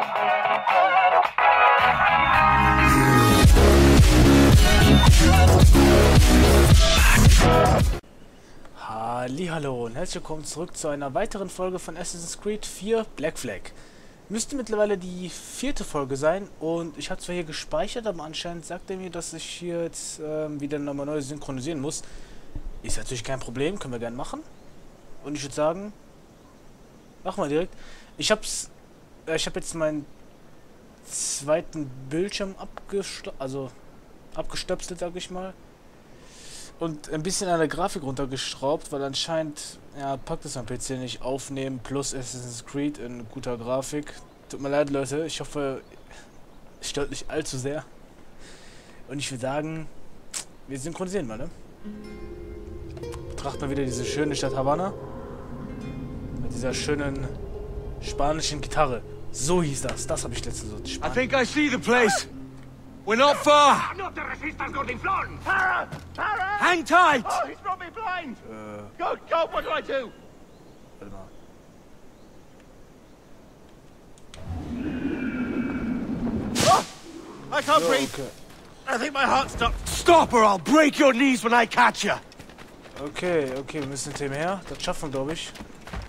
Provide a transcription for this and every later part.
Hallihallo und herzlich willkommen zurück zu einer weiteren Folge von Assassin's Creed 4 Black Flag. Müsste mittlerweile die 4. Folge sein und ich habe zwar hier gespeichert, aber anscheinend sagt er mir, dass ich hier jetzt wieder nochmal neu synchronisieren muss. Ist natürlich kein Problem, können wir gerne machen. Und ich würde sagen, machen wir direkt. Ich habe jetzt meinen zweiten Bildschirm abgestöpselt, sag ich mal. Und ein bisschen an der Grafik runtergeschraubt, weil anscheinend packt es am PC nicht aufnehmen plus Assassin's Creed in guter Grafik. Tut mir leid, Leute, ich hoffe, es stört nicht allzu sehr. Und ich würde sagen, wir synchronisieren mal, ne? Betrachten wir wieder diese schöne Stadt Havanna. Mit dieser schönen spanischen Gitarre. So hieß das. Das habe ich letztens so. I think I see the place. We're not far. No te resistas, Gordinflón! Hang tight. Oh, he's brought me blind! Good God, what do I do? Warte mal. Oh, I can't So, breathe. okay. I think my heart's stopped. Stop or I'll break your knees when I catch you. Okay, wir müssen hinter ihm her. Das schaffen wir, glaube ich.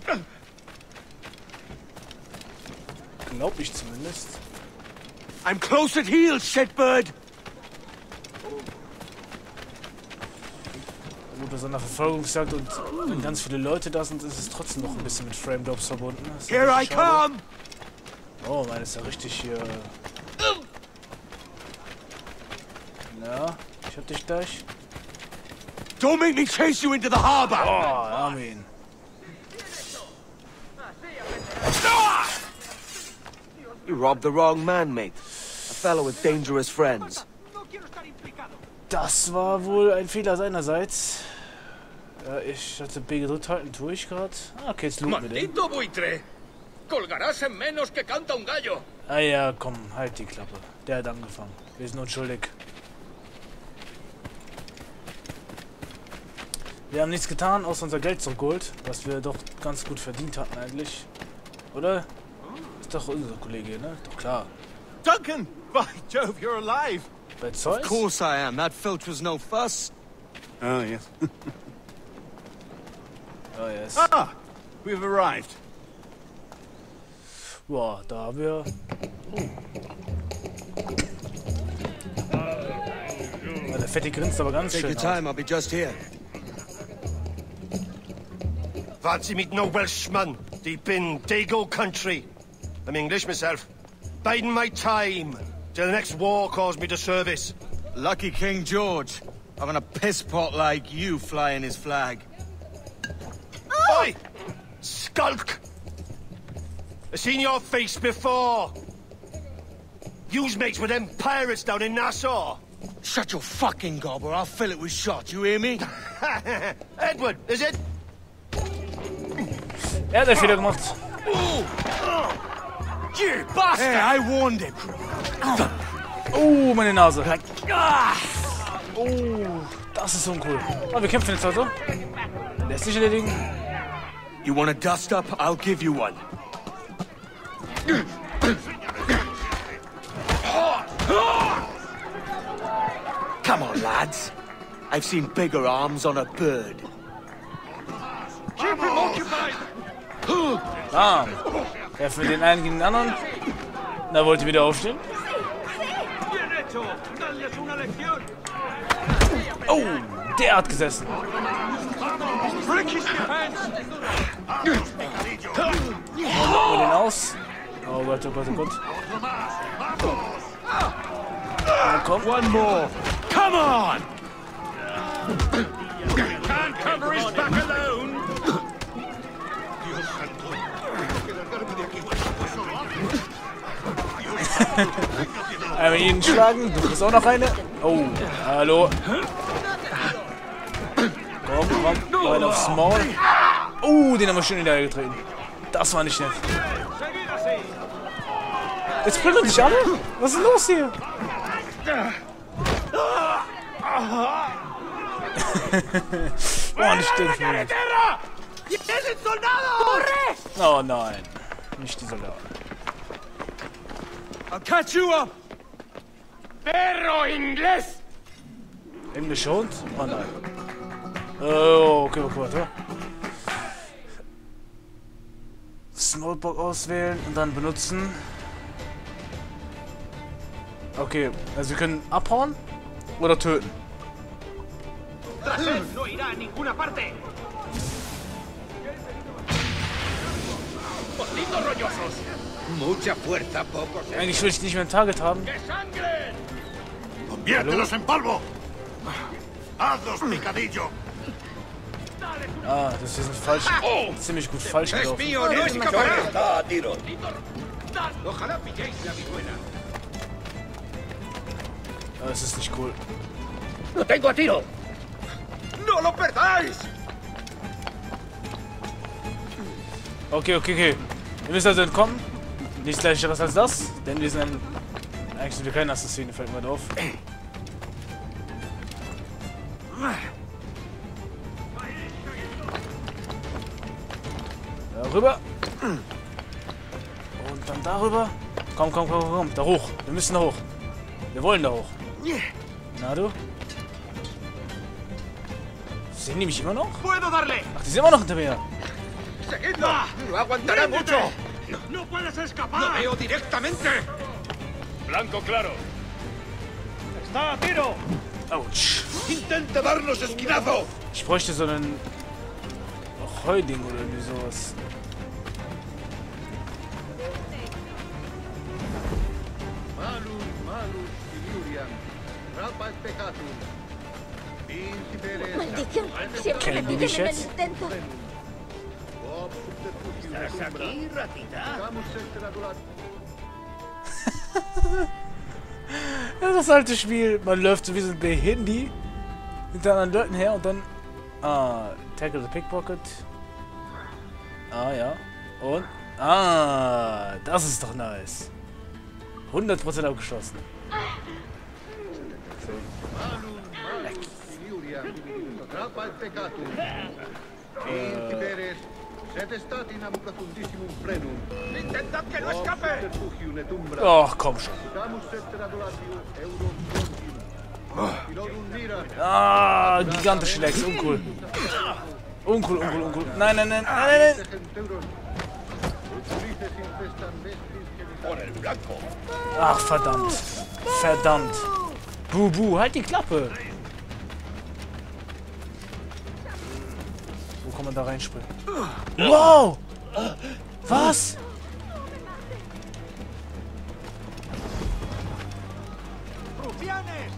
Glaube ich zumindest. I'm close at heel, shitbird. Gut, bei so einer Verfolgungsjagd und wenn ganz viele Leute da sind, ist es trotzdem noch ein bisschen mit Frame Drops verbunden. Das ist ja Here I richtig schade. come. Oh, meine ist ja richtig hier. Ja, ich hab dich gleich. Don't make me chase you into the harbor. Oh, Armin. You robbed the wrong man, mate. A fellow with dangerous friends. Das war wohl ein Fehler seinerseits. Ja, ich hatte B gedrückt halten, tue ich gerade. Okay, jetzt looten wir den. Maldito buitre! Colgarás en menos que canta un gallo. Ah ja, komm, halt die Klappe. Der hat angefangen. Wir sind unschuldig. Wir haben nichts getan, außer unser Geld zurückgeholt, was wir doch ganz gut verdient hatten eigentlich. Oder? Ist doch unser Kollege, ne? Doch klar. Duncan! By Jove, you're alive! Bei Zeus? Of course I am. That filch was no fuss. Oh, yes. Oh, yes. Ah! We've arrived. Boah, da haben wir... Oh. Der Fette grinst aber ganz Take schön your time. I'll be just here. Fancy meeting no Welshman, deep in Dago country. I'm English myself. Biding my time till the next war calls me to service. Lucky King George. Having a piss pot like you flying his flag. Oi! Skulk! I've seen your face before. You's mates with them pirates down in Nassau. Shut your fucking gob or I'll fill it with shot. You hear me? Edward, is it? Er hat einen Fehler gemacht. You bastard! Hey, I warned him. Oh, meine Nase. Oh, das ist uncool. Oh, wir kämpfen jetzt also. Lässt sich erledigen. You want a dust up? I'll give you one. Come on, lads. I've seen bigger arms on a bird. Keep him occupied! Bam. Treffen wir den einen gegen den anderen. Da wollte wieder aufstehen. Bien hecho! ¡Dadles una lección! Oh, der hat gesessen. Break his defense! Locken wir den aus. Oh Gott, oh Gott, oh Gott. Na, komm. One more. Come on! Can't cover his back alone! Einmal jeden schlagen. Du kriegst auch noch eine. Oh, hallo. Komm, rein aufs Maul. Oh, den haben wir schön in die Eier getreten. Das war nicht nett. Jetzt plündern sich alle? Was ist los hier? Boah, nicht den Film. Oh nein. Nicht die Soldaten. I'll catch you up! Perro inglés! Englisch Hund? Oh nein. Oh, okay, warte. Smalltalk auswählen und dann benutzen. Okay, also wir können abhauen oder töten. Tras él no irá a ninguna parte. ¡Malditos rollosos! Mucha fuerza, pocos. Eigentlich will ich nicht mehr ein Target haben. ¡Que sangren! ¡Conviértelos en polvo! ¡Hazlos picadillo! Ah, das ist falsch. Ziemlich gut falsch Es gelaufen. mío, no escapará. Está a tiro. Ojalá pilléis la vihuela. Ah, das ist nicht cool. ¡Lo tengo a tiro! ¡No lo perdáis! Okay. Wir müssen also entkommen. Nichts leichteres als das, denn wir sind eigentlich sind wir keine Assassine, fällt mir auf. Darüber. Und dann darüber. Komm. Da hoch. Wir müssen da hoch. Wir wollen da hoch. Na du? Sehen die mich immer noch? ¡Puedo darle! Ach, die sind immer noch hinter mir. ¡Seguidlo! ¡No aguantará mucho! ¡No puedes ¡Lo escapar! veo directamente! Blanco claro. ¡Está a tiro! Autsch. ¡Intente darnos esquinazo! Ich bräuchte so einen Heuding oder irgendwie sowas. Maldición, siempre Kennen die mich en el jetzt? intento. ¿Estás aquí, ratita? Ja, das alte Spiel. Man läuft so wie so ein Behindi hinter anderen Leuten her und dann... Ah, tackle the pickpocket. Ah, ja. Und... Ah, das ist doch nice. 100% abgeschlossen. ¡Intentad que no escape! Ach, komm schon. Ah, gigantische Lex. Uncool. Uncool. Nein. Ach, verdammt. Bubu, halt die Klappe. Wo kann man da reinspringen? Wow! Was? ¡Rufianes!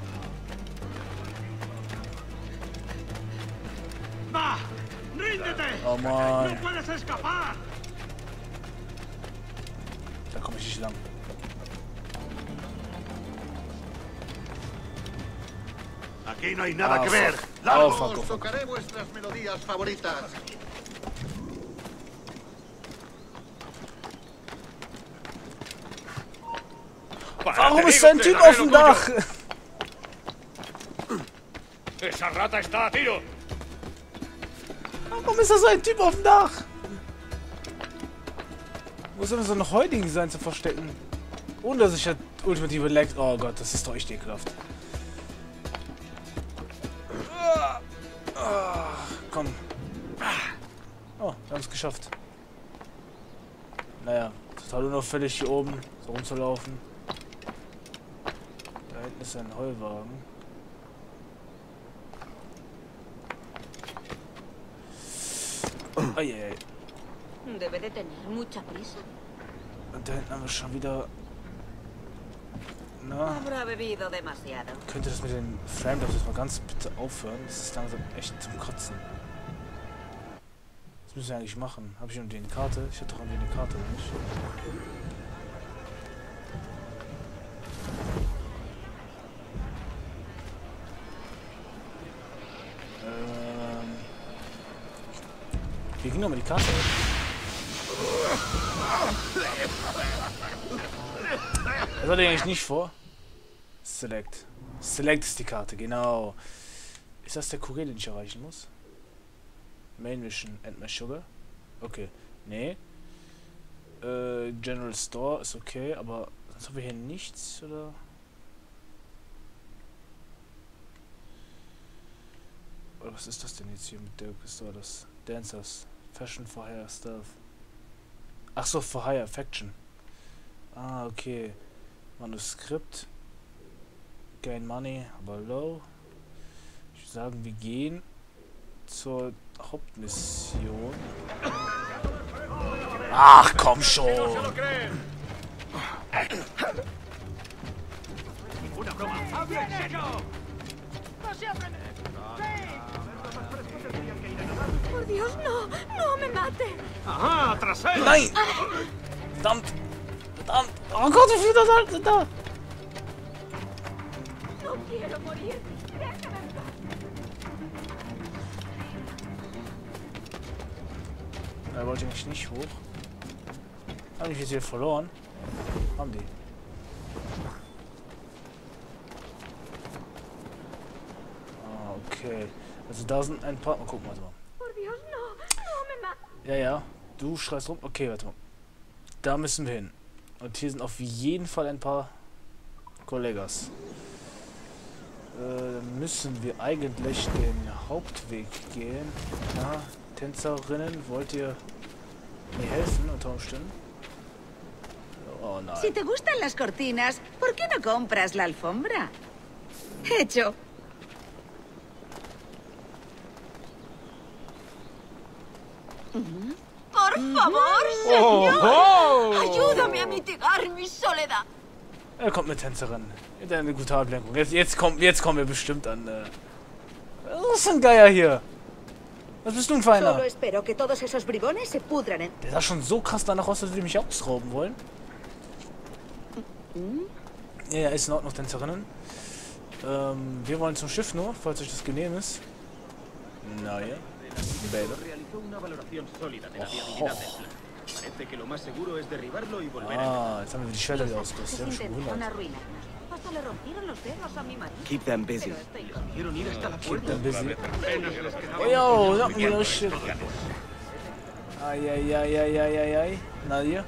¡Va! ¡Ríndete! Oh Mann. ¡No puedes escapar! Da komme ich nicht lang. Aquí no hay nada que fuck. ver. Oh, ¡Largos! fuck. Tocaré vuestras melodías favoritas. Warum ist da ein Typ auf dem Dach? ¡Esa rata está a tiro! Warum ist da so ein Typ auf dem Dach? Muss immer so ein Heuding sein zu verstecken. Ohne dass ich halt ultimative Lag... Oh Gott, das ist doch echt ekelhaft. Komm. Oh, wir haben es geschafft. Naja, total unauffällig hier oben so rumzulaufen. Da hinten ist ein Heuwagen. Eieiei. Debe de tener mucha prisa. Und da hinten haben wir schon wieder... Na, Habrá bebido demasiado. könnte das mit den Framedrops jetzt mal ganz bitte aufhören? Das ist langsam echt zum Kotzen. Was müssen wir eigentlich machen? Habe ich irgendwie eine Karte? Ich hatte doch irgendwie eine Karte, oder nicht? Wie ging nochmal die Karte? Das hatte ich eigentlich nicht vor. Select. Select ist die Karte, genau. Ist das der Kurier, den ich erreichen muss? Main Mission, End My Sugar. Okay. Nee. General Store ist okay, aber Sonst haben wir hier nichts, oder? Oder was ist das denn jetzt hier mit der Pistole? Das Dancers. Fashion for Hire Stuff. Ach so, for Hire, Faction. Ah, okay. Manuskript. Gain Money, aber low. Ich würde sagen, wir gehen zur Hauptmission. Ach, komm schon! Por Dios, no, no me mate. Ajá, tras él. Nein! Verdammt! Verdammt! Oh Gott, wie viele da sind da? No quiero morir. Déjame en paz. Er wollte eigentlich nicht hoch. Haben die jetzt hier verloren? Haben die. Ah, okay. Also da sind ein paar... Oh, guck mal. Por Dios, no, no me mate. Ja, ja. Du schreist rum. Okay, warte mal. Da müssen wir hin. Und hier sind auf jeden Fall ein paar Kollegas. Müssen wir eigentlich den Hauptweg gehen. Ja, Tänzerinnen, wollt ihr mir helfen unter Umständen? Oh nein. Si te gustan las cortinas, ¿por qué no compras la alfombra? Hecho. Por favor, señor. Ayúdame a mitigar mi soledad. Er kommt mit Tänzerin. Eine gute Ablenkung. Jetzt kommen wir bestimmt an. Was ist ein Geier hier? Was bist du ein Feiner? Solo espero que todos esos bribones se pudran en... Der sah schon so krass danach aus, als würde mich ausrauben wollen. Ja, ja, ist in Ordnung, Tänzerinnen. Wir wollen zum Schiff nur, falls euch das genehm ist. Na ja. Die Bäder. Ah, jetzt haben wir die Schwerter wieder ausgerüstet. Die haben schon gewundert. Hasta le rompieron los dedos a mi marido. Keep them busy. Keep them busy. Oh, yo, knock me those shit. Ai, ai, ai, ai, ai, ai, ai. Nadia.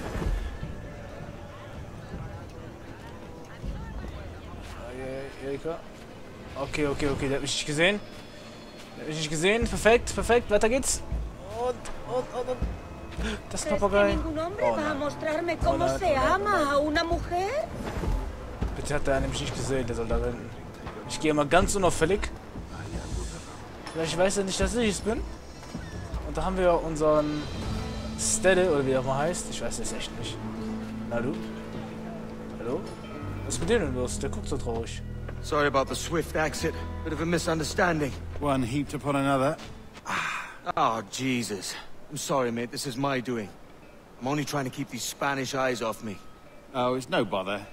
Ai, ai, Erika. Okay, okay, okay, der hat mich nicht gesehen. Der hat mich nicht gesehen. Perfekt, perfekt. Weiter geht's. Und. Das ¿Crees que Papagei. ningún hombre Oh va a nein. mostrarme Oh cómo nein, se oh nein, ama oh nein. a una mujer? Bitte hat er nämlich nicht gesehen, der soll da hinten. Ich gehe mal ganz unauffällig. Vielleicht weiß er nicht, dass ich es bin. Und da haben wir unseren Stelle, oder wie er mal heißt. Ich weiß es echt nicht. Na du? Hallo? Was ist mit dir denn los? Der guckt so traurig. Sorry about the swift exit. Bit of a misunderstanding. One heaped upon another. Oh, Jesus. I'm sorry, mate. This is my doing. I'm only trying to keep these Spanish eyes off me. Oh, it's no bother.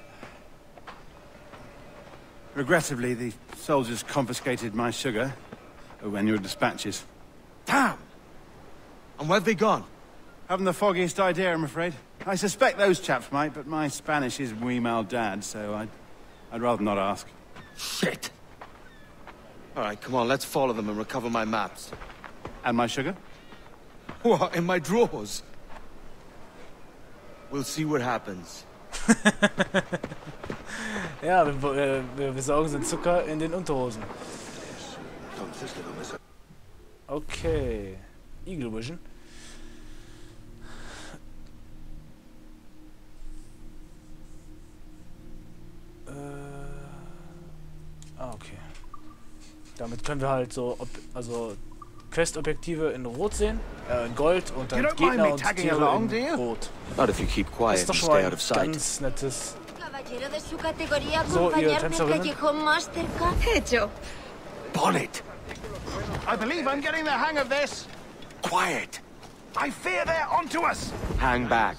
Regrettably, the soldiers confiscated my sugar when your dispatches. Damn! And where have they gone? Haven't the foggiest idea, I'm afraid. I suspect those chaps might, but my Spanish is muy mal dad, so I'd rather not ask. Shit! All right, come on, let's follow them and recover my maps. And my sugar? What, in my drawers? We'll see what happens. Ja, wir besorgen den Zucker in den Unterhosen. Okay. Eagle Vision. Okay. Damit können wir halt so, also Quest-Objektive in Rot sehen, in Gold und dann Gegner und Tiere in Rot. Not if you keep Das quiet ist doch and schon stay ein out of sight. ganz nettes... Caballero de su categoría, So, ihr acompañarme al Tänzerinnen. callejón más cercano. Hecho. Bonnet! I believe I'm getting the hang of this. Quiet! I fear they're onto us. Hang back.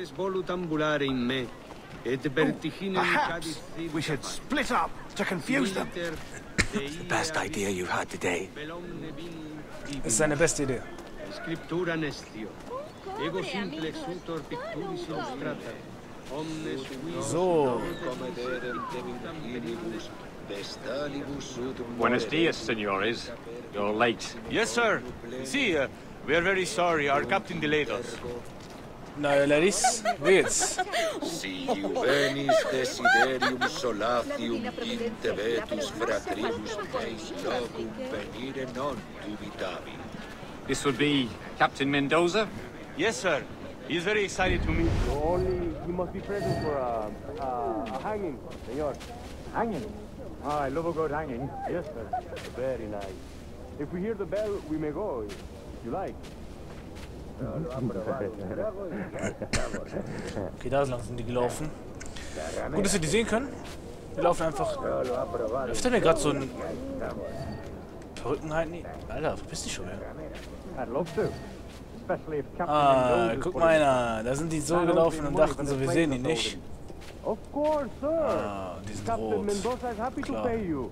Perhaps we should split up to confuse them. The best idea you had today. Das ist seine beste Idee. Scriptura nestio. Ego simple exutor picturis illustrata. Omnes So. Buenos dias, senores. You're late. Yes, sir. See, we are very sorry. Our captain delayed us. Na ja, Ladies, wie geht's? Si juvenis desiderium solatium inte vetus fratribus meis locum venire non dubitavi. This would be Captain Mendoza? Yes, sir. He's very excited to meet you. Only he must be present for a hanging, senor. Hanging? Ah, I love a good hanging. Yes, sir. Very nice. If we hear the bell, we may go, if you like. Okay, da lang sind die gelaufen. Gut, dass wir die sehen können. Wir laufen einfach. Läuft da mir gerade so ein Perücken halt nicht? Alter, verpiss dich schon wieder. Ah, guck mal einer. Da sind die so gelaufen und dachten so, wir sehen die nicht. Ah, die sind rot. Klar.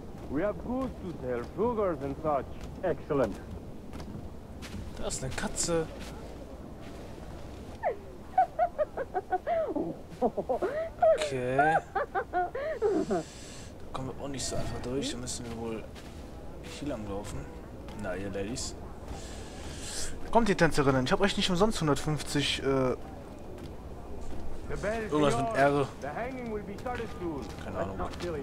Da ist eine Katze. Okay. Da kommen wir auch nicht so einfach durch. Da müssen wir wohl hier lang laufen. Na, ihr Ladies. Kommt die Tänzerinnen. Ich habe euch nicht umsonst 150 irgendwas mit R. Keine Ahnung.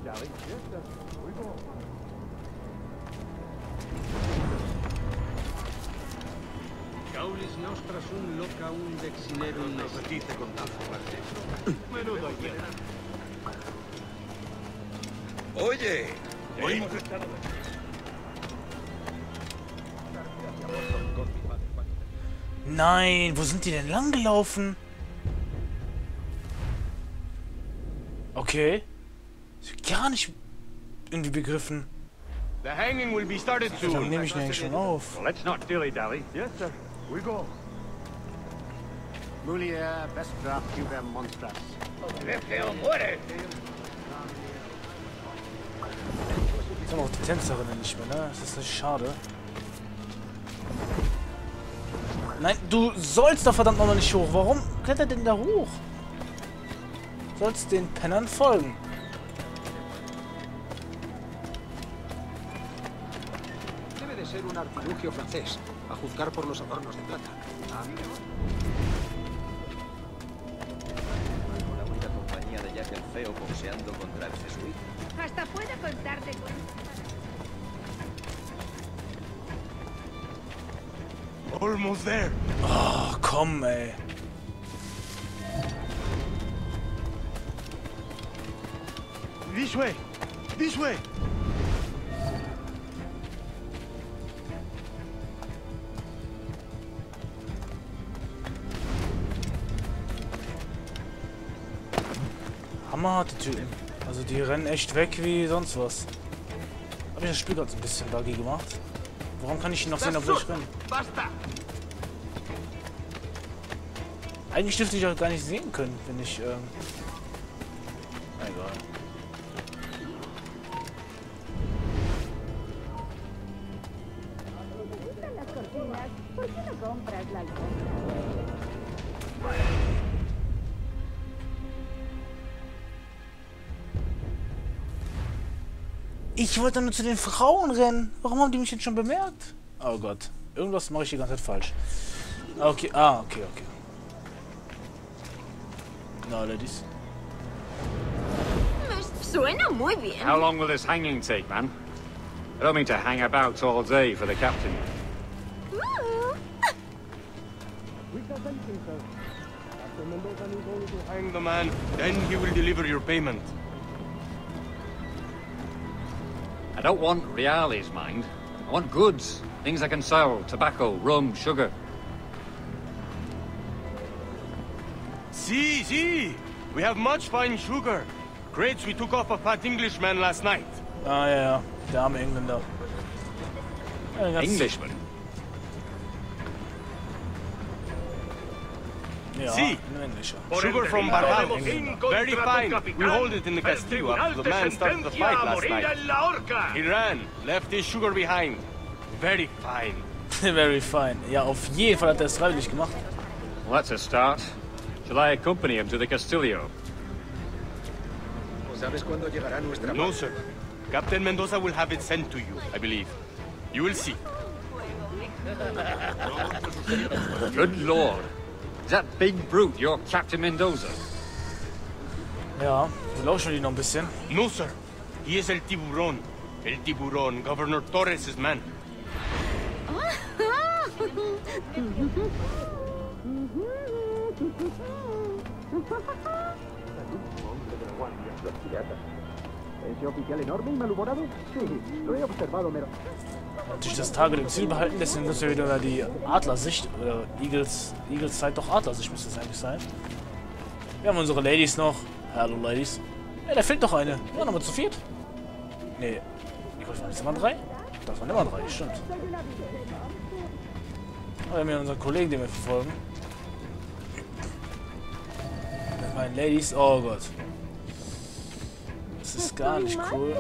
Gaulis nostra sum loca un dexinerum nepatite con menudo Oye, Nein, wo sind die denn lang gelaufen? Okay. Gar nicht irgendwie begriffen. The hanging will be started Dann soon. nehme ich ihn eigentlich schon auf. Well, let's not dilly-dally. Yes, sir. We go. Mulia vestra juve monstras. Lefeo muere. Jetzt haben wir auch die Tänzerinnen nicht mehr, ne? Das ist nicht schade. Nein, du sollst da verdammt nochmal nicht hoch. Warum klettert denn da hoch? Du sollst den Pennern folgen. Debe de ser un artilugio francés, a juzgar por los adornos de plata. Una única compañía de Jack el Feo boxeando contra el jesuita. Hasta puedo contarte cuentos. Almost there. Oh, komm, ey. This way. This way. Hammerharte Typen. Also die rennen echt weg wie sonst was. Hab ich das Spiel gerade so ein bisschen buggy gemacht? Warum kann ich ihn noch sehen, obwohl ich renne? Eigentlich dürfte ich auch gar nicht sehen können, wenn ich, egal. Ich wollte nur zu den Frauen rennen. Warum haben die mich jetzt schon bemerkt? Oh Gott. Irgendwas mache ich die ganze Zeit falsch. Okay, okay. No, ladies. Suena muy bien. How long will this hanging take, man? I don't mean to hang about all day for the captain. After Mendoza needs only to hang the man, then he will deliver your payment. I don't want reales, mind. I want goods. Things I can sell. Tobacco, rum, sugar. See. We have much fine sugar. Crates we took off a fat Englishman last night. Ah, ja. Der arme Engländer. Ja, Englishman? Ja, See, ein Englischer. sugar from Barbado. Very fine. We hold it in the Castillo after the man started the fight last night. He ran, left his sugar behind. Very fine. Very fine. Ja, auf jeden Fall hat er es freiwillig gemacht. Well, that's a start. Shall I accompany him to the Castillo? ¿Sabes cuándo llegará nuestra No, sir. Captain Mendoza will have it sent to you, I believe. You will see. Good Lord. Is that big brute your Captain Mendoza? Ja, wir lauschen die noch ein bisschen. No, sir. He is El Tiburon. El Tiburon, Governor Torres' man. ¿Ese oficial enorme y malhumorado? Sí, lo he observado, pero... Natürlich das Target im Ziel behalten, deswegen müssen wir wieder die Adlersicht, oder Eagles Sight, doch Adlersicht müsste es eigentlich sein. Wir haben unsere Ladies noch. Hallo Ladies. Ja, da fehlt noch eine. Ja, nochmal zu viert. Nee. Ich waren jetzt immer 3? Das waren immer 3, stimmt. Aber wir haben ja unseren Kollegen, den wir verfolgen. Mit meinen Ladies. Oh Gott. Das ist gar nicht cool.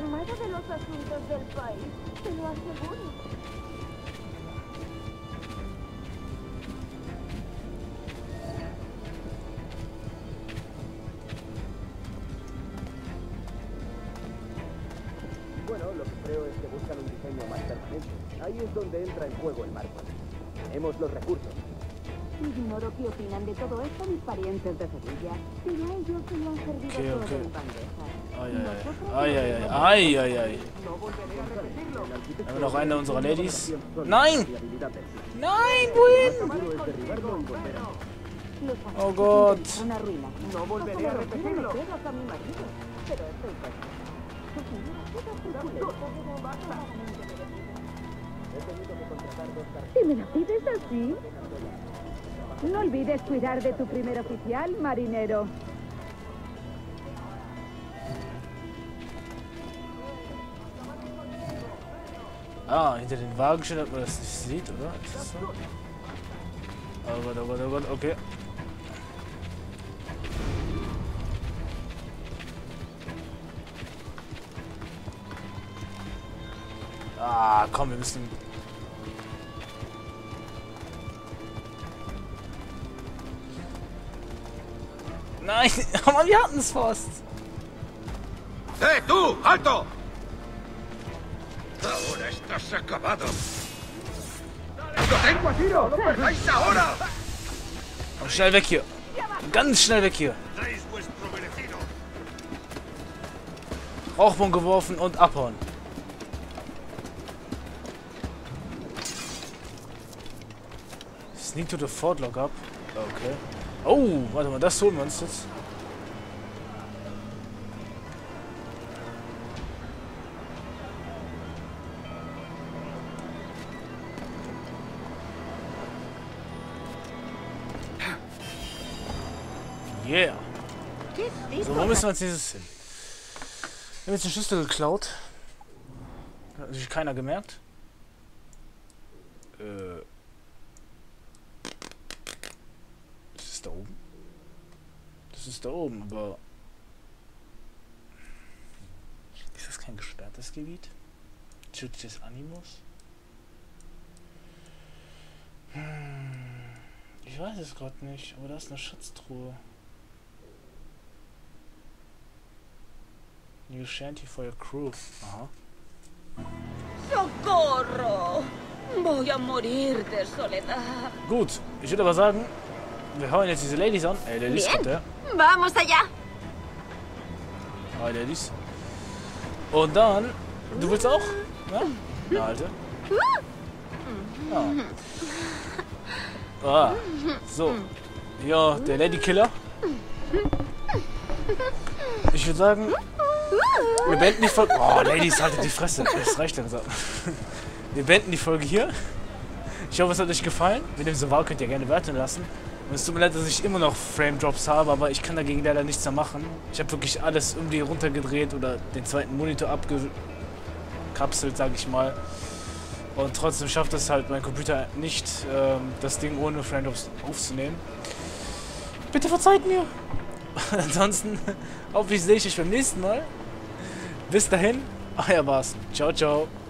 Bueno, lo que creo es que buscan un diseño más permanente. Ahí es donde entra en juego el marco. Tenemos los recursos. Ignoro qué opinan de todo esto mis parientes de Sevilla, pero a ellos se lo han servido todo en bandeja. Ai. Haben wir noch eine unserer Ladies? Nein! Nein, wohin? Oh Gott. No volveré a repetirlo. ¿Y me lo pides así? No olvides cuidar de tu primer oficial, marinero. Ah, hinter den Wagen steht, ob man das nicht sieht, oder? Ist das so? Oh Gott, okay. Ah, komm, wir müssen... Nein, aber wir hatten es fast. ¡Tú! ¡Alto! Ahora estás acabado. ¡Lo tengo a tiro! ¡No perdáis ahora! Und schnell weg hier. Ganz schnell weg hier. Rauchbomben geworfen und abhauen. Sneak to the fort lock up. Okay. Oh, warte mal, das holen wir uns jetzt. Yeah. So, wo müssen wir als nächstes hin? Wir haben jetzt den Schlüssel geklaut. Hat natürlich keiner gemerkt. Das ist da oben. Das ist da oben, aber... Ist das kein gesperrtes Gebiet? Schutz des Animus? Ich weiß es gerade nicht, aber da ist eine Schatztruhe. New shanty for your crew. Aha. ¡Socorro! Voy a morir de soledad. Gut, ich würde aber sagen, wir hauen jetzt diese Ladies an. Ey, Ladies, kommt der. Vamos allá. Hi, Ladies. Und dann, du willst auch? Ja? Na, Alter. Ja. Ah, so. Ja, der Lady Killer. Ich würde sagen, wir beenden die Folge. Oh, Ladies, haltet die Fresse. Das reicht langsam. Wir beenden die Folge hier. Ich hoffe, es hat euch gefallen. Wenn dem so war, könnt ihr gerne Wertung lassen. Und es tut mir leid, dass ich immer noch Frame Drops habe, aber ich kann dagegen leider nichts mehr machen. Ich habe wirklich alles irgendwie runtergedreht oder den zweiten Monitor abgekapselt, sage ich mal. Und trotzdem schafft es halt mein Computer nicht, das Ding ohne Frame Drops aufzunehmen. Bitte verzeiht mir. Ansonsten hoffe ich, sehe ich euch beim nächsten Mal. Bis dahin, euer Bas. Ciao, ciao.